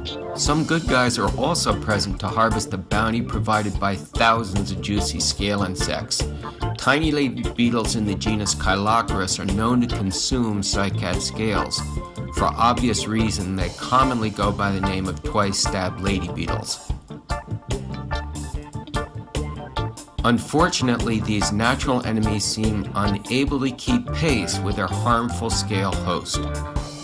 Some good guys are also present to harvest the bounty provided by thousands of juicy scale insects. Tiny lady beetles in the genus Chilocorus are known to consume cycad scales. For obvious reason, they commonly go by the name of twice-stabbed lady beetles. Unfortunately, these natural enemies seem unable to keep pace with their harmful scale host.